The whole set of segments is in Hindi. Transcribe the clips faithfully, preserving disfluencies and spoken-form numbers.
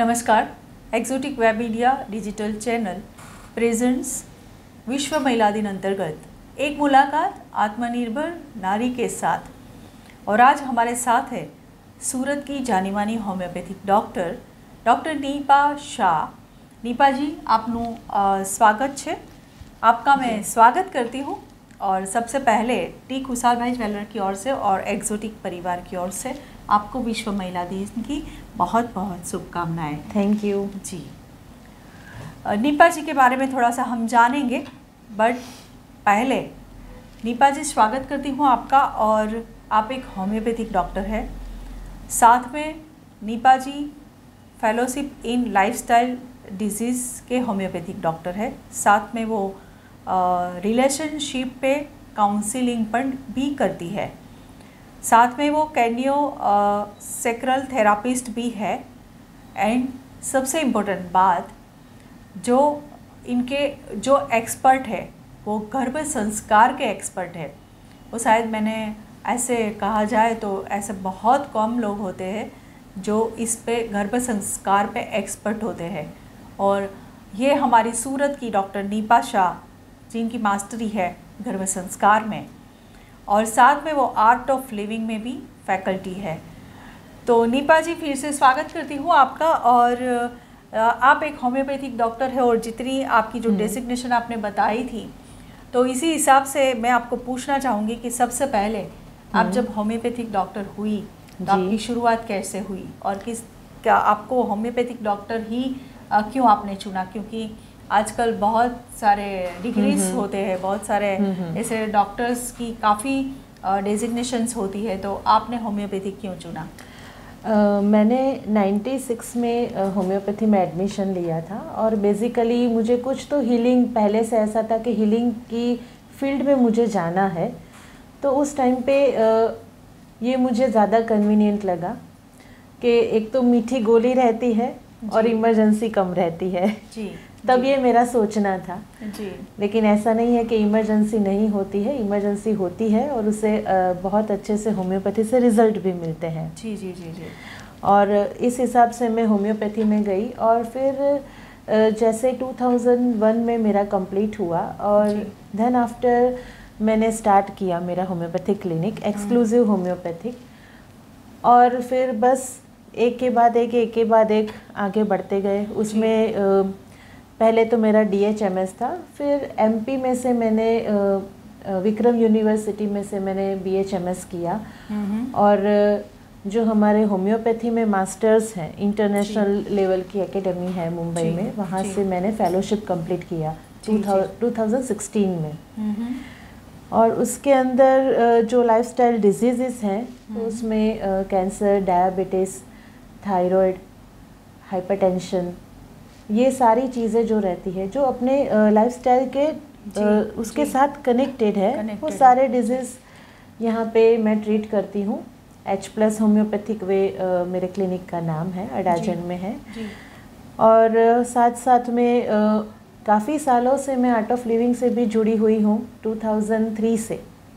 नमस्कार। Exotic web media digital channel presents विश्व महिला दिन अंतर्गत एक मुलाकात आत्मनिर्भर नारी के साथ। और आज हमारे साथ है सूरत की जानी मानी homeopathic doctor doctor Neepa Shah. Neepa ji, आपનું स्वागत है। आपका मैं स्वागत करती हूँ। और सबसे पहले टी खुशहाल भाई ज्वेलर की ओर से और एक्सोटिक परिवार की ओर से आपको विश्व महिला दिन की बहुत बहुत शुभकामनाएं। थैंक यू जी। नीपा जी के बारे में थोड़ा सा हम जानेंगे, बट पहले नीपा जी स्वागत करती हूँ आपका। और आप एक होम्योपैथिक डॉक्टर है, साथ में Neepa ji fellowship in lifestyle disease के होम्योपैथिक डॉक्टर है। साथ में वो रिलेशनशिप पे काउंसलिंग पर भी करती है। साथ में वो कैनियो सेक्रल थेरापिस्ट भी है। एंड सबसे इम्पोर्टेंट बात, जो इनके जो एक्सपर्ट है वो गर्भ संस्कार के एक्सपर्ट है। वो शायद मैंने ऐसे कहा जाए तो ऐसे बहुत कम लोग होते हैं जो इस पे गर्भ संस्कार पे एक्सपर्ट होते हैं। और ये हमारी सूरत की डॉक्टर नीपा शाह, जिनकी मास्टरी है गर्भ संस्कार में, और साथ में वो आर्ट ऑफ लिविंग में भी फैकल्टी है। तो नीपा जी, फिर से स्वागत करती हूँ आपका। और आप एक होम्योपैथिक डॉक्टर है और जितनी आपकी जो डेजिग्नेशन आपने बताई थी, तो इसी हिसाब से मैं आपको पूछना चाहूँगी कि सबसे पहले आप जब होम्योपैथिक डॉक्टर हुई तो आपकी शुरुआत कैसे हुई, और किस क्या आपको होम्योपैथिक डॉक्टर ही क्यों आपने चुना? क्योंकि आजकल बहुत सारे डिग्रीज होते हैं, बहुत सारे ऐसे डॉक्टर्स की काफ़ी डेजिग्नेशंस होती है, तो आपने होम्योपैथिक क्यों चुना? uh, मैंने छियानवे में होम्योपैथी में एडमिशन लिया था। और बेसिकली मुझे कुछ तो हीलिंग पहले से ऐसा था कि हीलिंग की फील्ड में मुझे जाना है। तो उस टाइम पे uh, ये मुझे ज़्यादा कन्वीनियंट लगा कि एक तो मीठी गोली रहती है और इमरजेंसी कम रहती है। जी। तब ये मेरा सोचना था। जी। लेकिन ऐसा नहीं है कि इमरजेंसी नहीं होती है, इमरजेंसी होती है और उसे बहुत अच्छे से होम्योपैथी से रिज़ल्ट भी मिलते हैं। जी जी जी जी। और इस हिसाब से मैं होम्योपैथी में गई। और फिर जैसे दो हज़ार एक में मेरा कंप्लीट हुआ और देन आफ्टर मैंने स्टार्ट किया मेरा होम्योपैथिक क्लिनिक, एक्सक्लूसिव होम्योपैथिक। और फिर बस एक के बाद एक एक के बाद एक आगे बढ़ते गए। उसमें पहले तो मेरा डी एच एम एस था, फिर एम पी में से मैंने विक्रम यूनिवर्सिटी में से मैंने बी एच एम एस किया। और जो हमारे होम्योपैथी में मास्टर्स हैं, इंटरनेशनल लेवल की एकेडमी है मुंबई में, वहाँ से मैंने फेलोशिप कंप्लीट किया दो हज़ार सोलह में। और उसके अंदर जो लाइफस्टाइल डिजीज़ेस हैं तो उसमें कैंसर, डायबिटीज़, थायराइड, हाइपरटेंशन, ये सारी चीज़ें जो रहती है जो अपने लाइफस्टाइल के जी, उसके जी, साथ कनेक्टेड है, वो सारे डिजीज़ यहाँ पे मैं ट्रीट करती हूँ। एच प्लस होम्योपैथिक वे मेरे क्लिनिक का नाम है, अडाजन में है। जी। और साथ साथ में काफ़ी सालों से मैं आर्ट ऑफ लिविंग से भी जुड़ी हुई हूँ, दो हज़ार तीन से।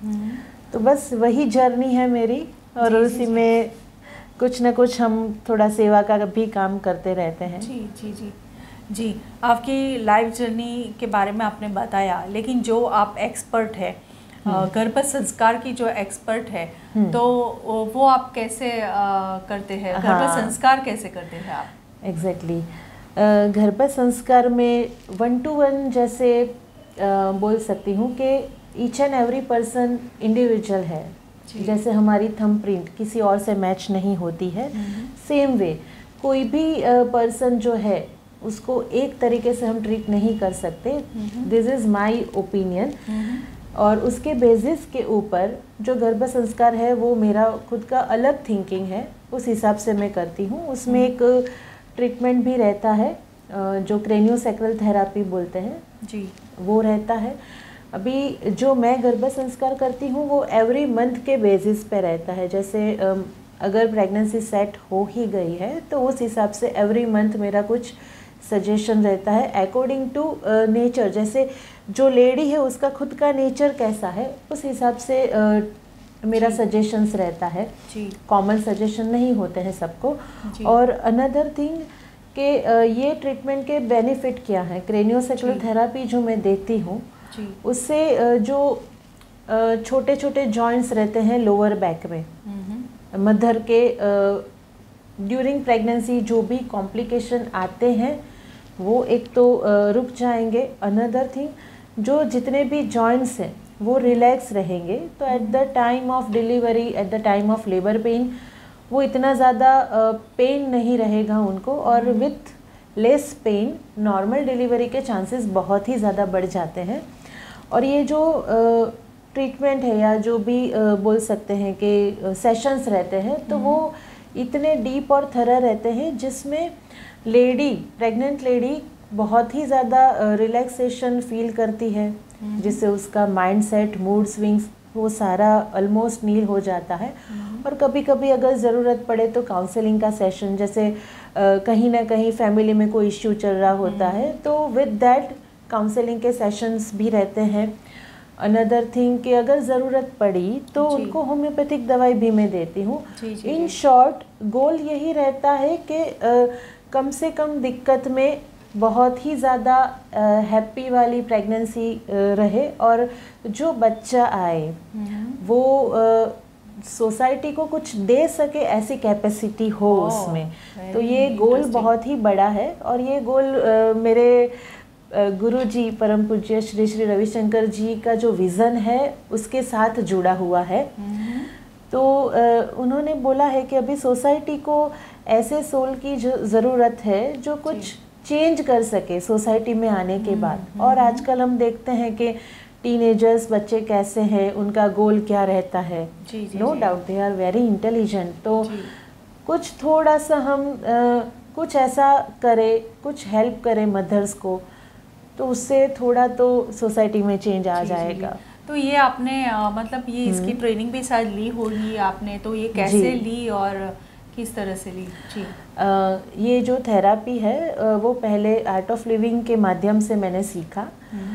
तो बस वही जर्नी है मेरी। और जी, उसी जी, में कुछ ना कुछ हम थोड़ा सेवा का भी काम करते रहते हैं। जी जी जी जी। आपकी लाइफ जर्नी के बारे में आपने बताया, लेकिन जो आप एक्सपर्ट है, गर्भ संस्कार की जो एक्सपर्ट है, तो वो आप कैसे आ, करते हैं? गर्भ हाँ, संस्कार कैसे करते हैं आप? Exactly exactly. गर्भ संस्कार में वन टू वन जैसे आ, बोल सकती हूँ कि each and every person individual है। जैसे हमारी थंब प्रिंट किसी और से मैच नहीं होती है, सेम वे कोई भी पर्सन जो है उसको एक तरीके से हम ट्रीट नहीं कर सकते। This is my opinion. और उसके बेसिस के ऊपर जो गर्भ संस्कार है वो मेरा खुद का अलग थिंकिंग है, उस हिसाब से मैं करती हूँ। उसमें एक ट्रीटमेंट भी रहता है जो क्रेनियोसेक्रल थेरापी बोलते हैं जी, वो रहता है। अभी जो मैं गर्भ संस्कार करती हूँ वो एवरी मंथ के बेसिस पे रहता है। जैसे अगर प्रेगनेंसी सेट हो ही गई है तो उस हिसाब से एवरी मंथ मेरा कुछ सजेशन रहता है अकॉर्डिंग टू नेचर। जैसे जो लेडी है उसका खुद का नेचर कैसा है, उस हिसाब से uh, मेरा सजेशंस रहता है। कॉमन सजेशन नहीं होते हैं सबको। और अनदर थिंग कि ये ट्रीटमेंट के बेनिफिट क्या हैं। क्रेनियोसेक्युलर थेरापी जो मैं देती हूँ उससे जो छोटे छोटे जॉइंट्स रहते हैं लोअर बैक में, मदर के ड्यूरिंग प्रेगनेंसी जो भी कॉम्प्लिकेशन आते हैं वो एक तो रुक जाएंगे। अनदर थिंग, जो जितने भी जॉइंट्स हैं वो रिलैक्स रहेंगे, तो at the time of delivery, at the time of labour pain वो इतना ज़्यादा पेन नहीं रहेगा उनको, और with less pain normal delivery के चांसेस बहुत ही ज़्यादा बढ़ जाते हैं। और ये जो ट्रीटमेंट है या जो भी बोल सकते हैं कि सेशंस रहते हैं, तो वो इतने डीप और थरा रहते हैं जिसमें लेडी, प्रेग्नेंट लेडी बहुत ही ज़्यादा रिलैक्सेशन फील करती है, जिससे उसका माइंडसेट, मूड स्विंग्स वो सारा ऑलमोस्ट नील हो जाता है। और कभी कभी अगर ज़रूरत पड़े तो काउंसलिंग का सेशन, जैसे आ, कहीं ना कहीं फैमिली में कोई इश्यू चल रहा होता है तो विद दैट काउंसलिंग के सेशंस भी रहते हैं। अनदर थिंग कि अगर ज़रूरत पड़ी तो उनको होम्योपैथिक दवाई भी मैं देती हूँ। इन शॉर्ट गोल यही रहता है कि कम से कम दिक्कत में बहुत ही ज़्यादा हैप्पी वाली प्रेगनेंसी रहे, और जो बच्चा आए वो सोसाइटी को कुछ दे सके ऐसी कैपेसिटी हो उसमें। तो ये गोल बहुत ही बड़ा है, और ये गोल uh, मेरे uh, गुरु जी परम पूज्य श्री श्री रविशंकर जी का जो विज़न है उसके साथ जुड़ा हुआ है। तो uh, उन्होंने बोला है कि अभी सोसाइटी को ऐसे सोल की जो ज़रूरत है जो कुछ चेंज कर सके सोसाइटी में आने के बाद। और आजकल हम देखते हैं कि टीनेजर्स बच्चे कैसे हैं, उनका गोल क्या रहता है। No doubt they are very intelligent. तो कुछ थोड़ा सा हम आ, कुछ ऐसा करें, कुछ हेल्प करें मदर्स को, तो उससे थोड़ा तो सोसाइटी में चेंज आ जाएगा। तो ये आपने आ, मतलब ये इसकी ट्रेनिंग भी शायद ली होगी आपने, तो ये कैसे ली और किस तरह से ली? जी आ, ये जो थेरापी है वो पहले आर्ट ऑफ लिविंग के माध्यम से मैंने सीखा।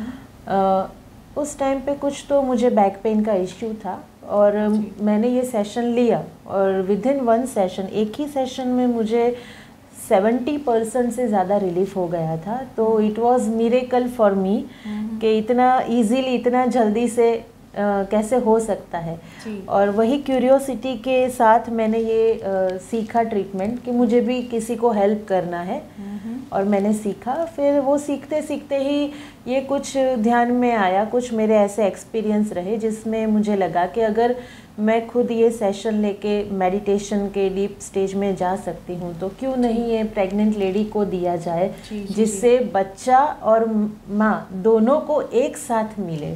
आ, उस टाइम पे कुछ तो मुझे बैक पेन का इश्यू था, और मैंने ये सेशन लिया, और विद इन वन सेशन, एक ही सेशन में मुझे सेवेंटी परसेंट से ज़्यादा रिलीफ हो गया था। तो it was miracle for me कि इतना इजीली, इतना जल्दी से Uh, कैसे हो सकता है। और वही क्यूरियोसिटी के साथ मैंने ये uh, सीखा ट्रीटमेंट कि मुझे भी किसी को हेल्प करना है, और मैंने सीखा। फिर वो सीखते सीखते ही ये कुछ ध्यान में आया, कुछ मेरे ऐसे एक्सपीरियंस रहे जिसमें मुझे लगा कि अगर मैं खुद ये सेशन लेके मेडिटेशन के डीप स्टेज में जा सकती हूँ तो क्यों नहीं ये प्रेग्नेंट लेडी को दिया जाए, जिससे बच्चा और माँ दोनों को एक साथ मिले।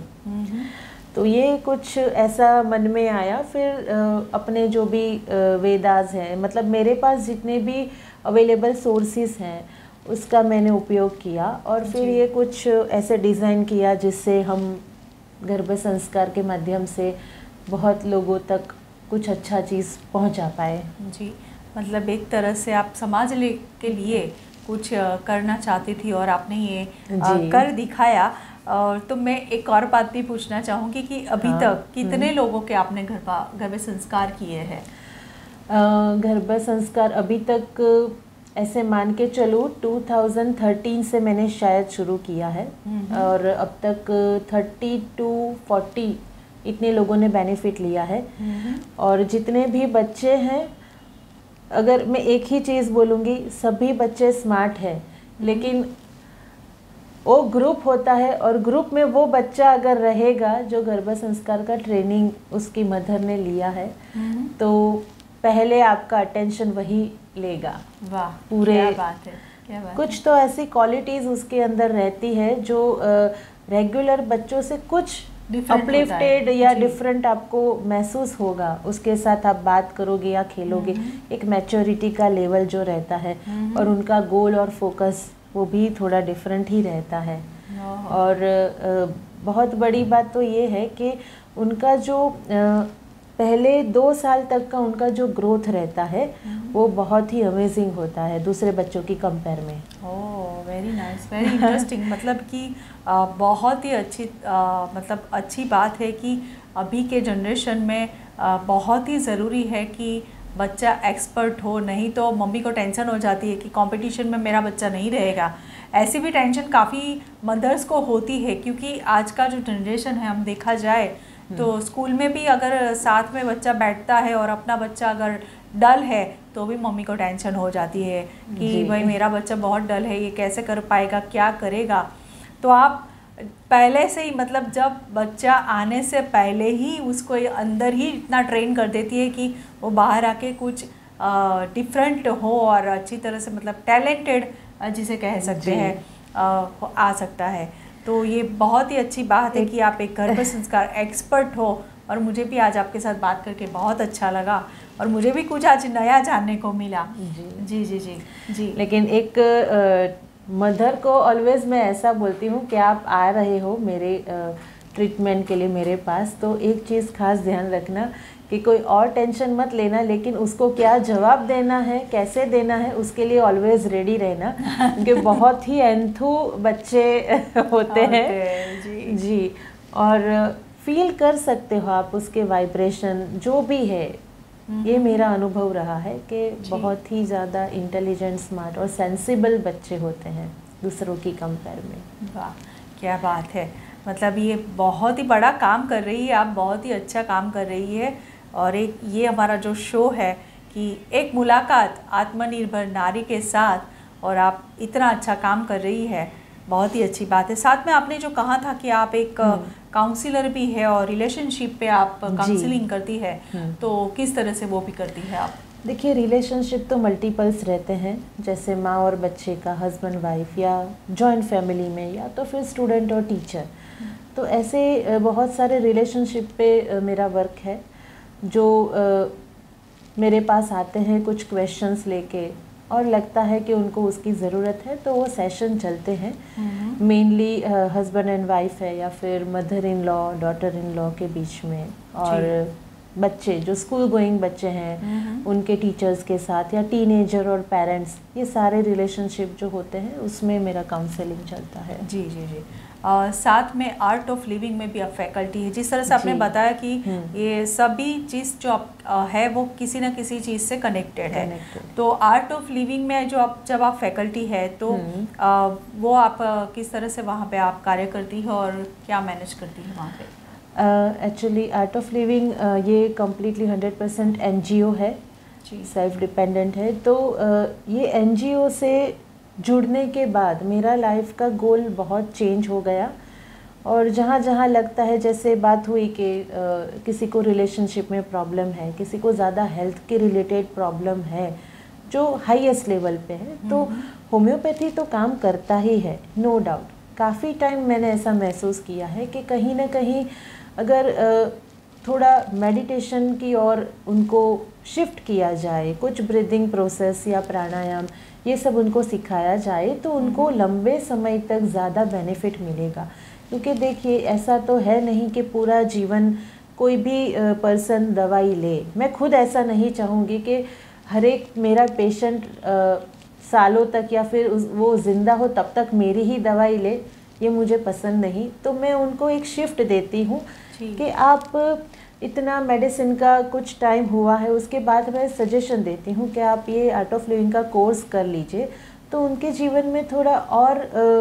तो ये कुछ ऐसा मन में आया। फिर अपने जो भी वेदास हैं, मतलब मेरे पास जितने भी अवेलेबल सोर्सेस हैं उसका मैंने उपयोग किया, और फिर ये कुछ ऐसे डिज़ाइन किया जिससे हम गर्भ संस्कार के माध्यम से बहुत लोगों तक कुछ अच्छा चीज़ पहुंचा पाए। जी, मतलब एक तरह से आप समाज के लिए कुछ करना चाहती थी और आपने ये कर दिखाया। और तो मैं एक और बात भी पूछना चाहूँगी कि अभी हाँ, तक कितने लोगों के आपने गर्भा गर्भ संस्कार किए हैं? गर्भ संस्कार अभी तक ऐसे मान के चलो टू थाउजेंड थर्टीन से मैंने शायद शुरू किया है, और अब तक थर्टी टू फोर्टी इतने लोगों ने बेनिफिट लिया है। और जितने भी बच्चे हैं, अगर मैं एक ही चीज़ बोलूँगी, सभी बच्चे स्मार्ट हैं, लेकिन वो ग्रुप होता है, और ग्रुप में वो बच्चा अगर रहेगा जो गर्भ संस्कार का ट्रेनिंग उसकी मदर ने लिया है, तो पहले आपका अटेंशन वही लेगा। वाह, पूरे क्या बात है, क्या बात कुछ है। तो ऐसी क्वालिटीज़ उसके अंदर रहती है जो रेगुलर बच्चों से कुछ अपलिफ्टेड या डिफरेंट आपको महसूस होगा। उसके साथ आप बात करोगे या खेलोगे, एक मैच्योरिटी का लेवल जो रहता है, और उनका गोल और फोकस वो भी थोड़ा डिफरेंट ही रहता है। और बहुत बड़ी बात तो ये है कि उनका जो पहले दो साल तक का उनका जो ग्रोथ रहता है वो बहुत ही अमेजिंग होता है दूसरे बच्चों की कंपेयर में। Oh, very nice, very interesting. मतलब कि आ, बहुत ही अच्छी आ, मतलब अच्छी बात है कि अभी के जनरेशन में आ, बहुत ही ज़रूरी है कि बच्चा एक्सपर्ट हो, नहीं तो मम्मी को टेंशन हो जाती है कि कंपटीशन में मेरा बच्चा नहीं रहेगा। ऐसी भी टेंशन काफ़ी मदर्स को होती है, क्योंकि आज का जो जनरेशन है, हम देखा जाए तो स्कूल में भी अगर साथ में बच्चा बैठता है और अपना बच्चा अगर डल है तो भी मम्मी को टेंशन हो जाती है कि भाई मेरा बच्चा बहुत डल है, ये कैसे कर पाएगा, क्या करेगा। तो आप पहले से ही, मतलब जब बच्चा आने से पहले ही उसको अंदर ही इतना ट्रेन कर देती है कि वो बाहर आके कुछ डिफरेंट हो और अच्छी तरह से, मतलब टैलेंटेड जिसे कह सकते हैं, आ सकता है। तो ये बहुत ही अच्छी बात है कि आप एक गर्भ संस्कार एक्सपर्ट हो, और मुझे भी आज आपके साथ बात करके बहुत अच्छा लगा और मुझे भी कुछ आज नया जानने को मिला। जी जी जी जी जी लेकिन एक मदर को ऑलवेज मैं ऐसा बोलती हूँ कि आप आ रहे हो मेरे ट्रीटमेंट के लिए मेरे पास, तो एक चीज़ खास ध्यान रखना कि कोई और टेंशन मत लेना, लेकिन उसको क्या जवाब देना है, कैसे देना है, उसके लिए ऑलवेज रेडी रहना, क्योंकि बहुत ही एंथू बच्चे होते हैं। जी जी और फील कर सकते हो आप उसके वाइब्रेशन जो भी है। ये मेरा अनुभव रहा है कि बहुत ही ज़्यादा इंटेलिजेंट, स्मार्ट और सेंसिबल बच्चे होते हैं दूसरों की कंपेयर में। वाह, क्या बात है। मतलब ये बहुत ही बड़ा काम कर रही है आप, बहुत ही अच्छा काम कर रही है। और एक ये हमारा जो शो है कि एक मुलाकात आत्मनिर्भर नारी के साथ, और आप इतना अच्छा काम कर रही है, बहुत ही अच्छी बात है। साथ में आपने जो कहा था कि आप एक काउंसलर भी है और रिलेशनशिप पे आप काउंसलिंग करती है, तो किस तरह से वो भी करती है आप? देखिए, रिलेशनशिप तो मल्टीपल्स रहते हैं, जैसे माँ और बच्चे का, हस्बैंड वाइफ, या जॉइंट फैमिली में, या तो फिर स्टूडेंट और टीचर। तो ऐसे बहुत सारे रिलेशनशिप पे मेरा वर्क है। जो मेरे पास आते हैं कुछ क्वेश्चंस लेके और लगता है कि उनको उसकी ज़रूरत है, तो वो सेशन चलते हैं। मेनली हस्बैंड एंड वाइफ है, या फिर mother in law daughter in law के बीच में, और बच्चे जो स्कूल गोइंग बच्चे हैं उनके टीचर्स के साथ, या टीनेजर और पेरेंट्स, ये सारे रिलेशनशिप जो होते हैं उसमें मेरा काउंसलिंग चलता है। जी जी जी और साथ में आर्ट ऑफ लिविंग में भी आप फैकल्टी है। जिस तरह से आपने बताया कि ये सभी चीज़ जो आप है वो किसी ना किसी चीज़ से कनेक्टेड है। तो आर्ट ऑफ लिविंग में जो आप जब आप फैकल्टी है तो आ, वो आप किस तरह से वहाँ पे आप कार्य करती है और क्या मैनेज करती है वहाँ पे? एक्चुअली आर्ट ऑफ लिविंग ये completely hundred percent N G O है, सेल्फ डिपेंडेंट है। तो uh, ये एन जी ओ से जुड़ने के बाद मेरा लाइफ का गोल बहुत चेंज हो गया। और जहाँ जहाँ लगता है, जैसे बात हुई कि किसी को रिलेशनशिप में प्रॉब्लम है, किसी को ज़्यादा हेल्थ के रिलेटेड प्रॉब्लम है जो हाईएस्ट लेवल पे है, तो होम्योपैथी तो काम करता ही है, नो डाउट। काफ़ी टाइम मैंने ऐसा महसूस किया है कि कहीं ना कहीं अगर थोड़ा मेडिटेशन की ओर उनको शिफ्ट किया जाए, कुछ ब्रीदिंग प्रोसेस या प्राणायाम ये सब उनको सिखाया जाए, तो उनको लंबे समय तक ज़्यादा बेनिफिट मिलेगा। क्योंकि देखिए, ऐसा तो है नहीं कि पूरा जीवन कोई भी पर्सन दवाई ले। मैं खुद ऐसा नहीं चाहूँगी कि हर एक मेरा पेशेंट सालों तक या फिर वो ज़िंदा हो तब तक मेरी ही दवाई ले, ये मुझे पसंद नहीं। तो मैं उनको एक शिफ्ट देती हूँ कि आप इतना मेडिसिन का कुछ टाइम हुआ है, उसके बाद मैं सजेशन देती हूँ कि आप ये आर्ट ऑफ लिविंग का कोर्स कर लीजिए, तो उनके जीवन में थोड़ा और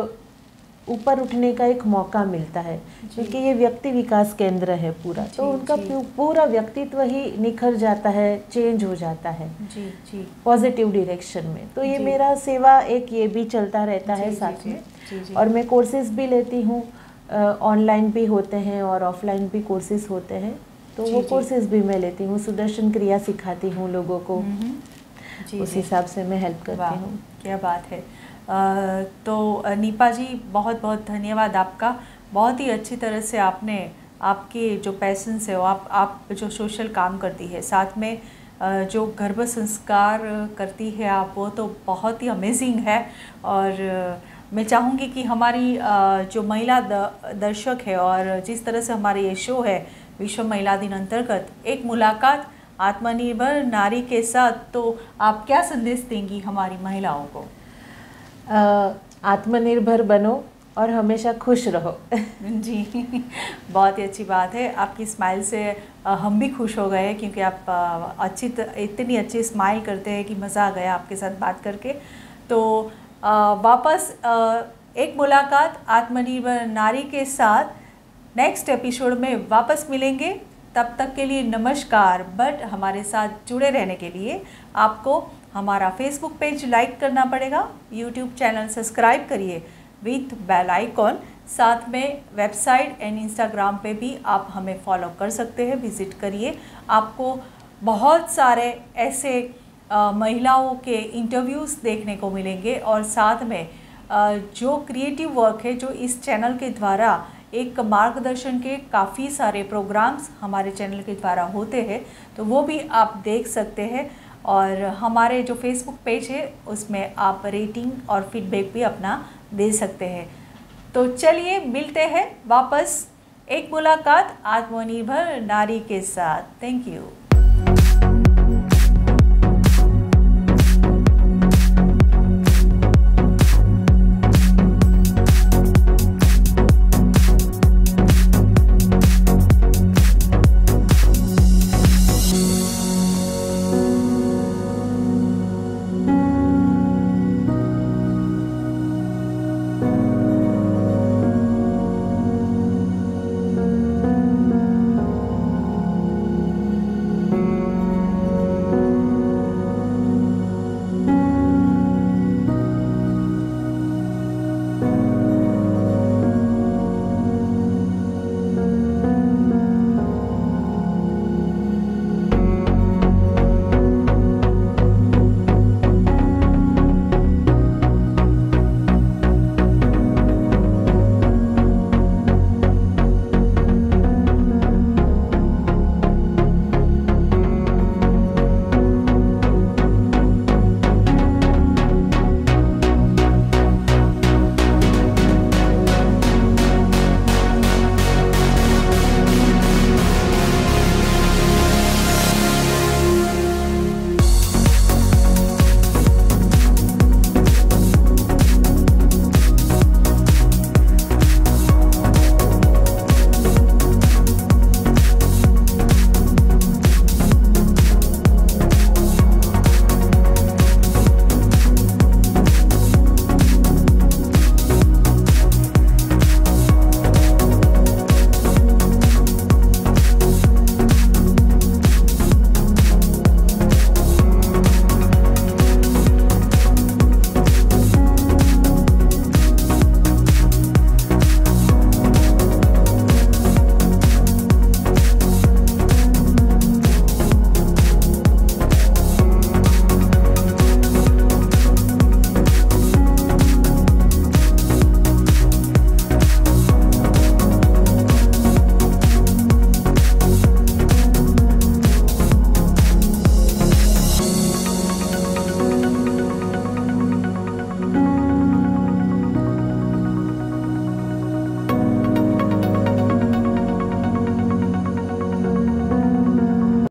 ऊपर उठने का एक मौका मिलता है। क्योंकि ये व्यक्ति विकास केंद्र है पूरा, तो उनका पूरा व्यक्तित्व ही निखर जाता है, चेंज हो जाता है जी जी पॉजिटिव डायरेक्शन में। तो ये मेरा सेवा एक ये भी चलता रहता है साथ में। और मैं कोर्सेज भी लेती हूँ, ऑनलाइन भी होते हैं और ऑफलाइन भी कोर्सेज होते हैं, तो वो कोर्सेज भी मैं लेती हूँ। सुदर्शन क्रिया सिखाती हूँ लोगों को, उस हिसाब से मैं हेल्प करती हूँ। क्या बात है। आ, तो नीपा जी, बहुत बहुत धन्यवाद आपका। बहुत ही अच्छी तरह से आपने आपके जो पैशन से आप आप जो सोशल काम करती है, साथ में जो गर्भ संस्कार करती है आप, वो तो बहुत ही अमेजिंग है। और मैं चाहूँगी कि हमारी जो महिला दर्शक है, और जिस तरह से हमारा ये शो है विश्व महिला दिन अंतर्गत एक मुलाकात आत्मनिर्भर नारी के साथ, तो आप क्या संदेश देंगी हमारी महिलाओं को? आत्मनिर्भर बनो और हमेशा खुश रहो। जी, बहुत ही अच्छी बात है। आपकी स्माइल से आ, हम भी खुश हो गए क्योंकि आप आ, अच्छी इतनी अच्छी स्माइल करते हैं कि मज़ा आ गया आपके साथ बात करके। तो आ, वापस आ, एक मुलाकात आत्मनिर्भर नारी के साथ नेक्स्ट एपिसोड में वापस मिलेंगे। तब तक के लिए नमस्कार। बट हमारे साथ जुड़े रहने के लिए आपको हमारा फेसबुक पेज लाइक करना पड़ेगा, यूट्यूब चैनल सब्सक्राइब करिए विथ बेल आइकॉन। साथ में वेबसाइट एंड इंस्टाग्राम पे भी आप हमें फॉलो कर सकते हैं, विज़िट करिए। आपको बहुत सारे ऐसे आ, महिलाओं के इंटरव्यूज़ देखने को मिलेंगे और साथ में आ, जो क्रिएटिव वर्क है जो इस चैनल के द्वारा एक मार्गदर्शन के काफ़ी सारे प्रोग्राम्स हमारे चैनल के द्वारा होते हैं, तो वो भी आप देख सकते हैं। और हमारे जो फेसबुक पेज है उसमें आप रेटिंग और फीडबैक भी अपना दे सकते हैं। तो चलिए मिलते हैं वापस एक मुलाकात आत्मनिर्भर नारी के साथ। Thank you.